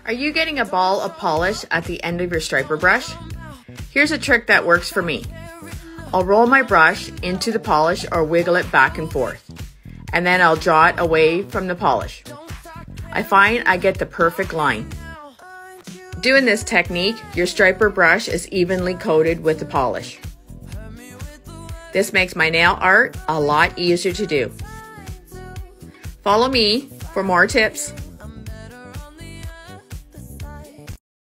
Are you getting a ball of polish at the end of your striper brush? Here's a trick that works for me. I'll roll my brush into the polish or wiggle it back and forth, and then I'll draw it away from the polish. I find I get the perfect line. Doing this technique, your striper brush is evenly coated with the polish. This makes my nail art a lot easier to do. Follow me for more tips.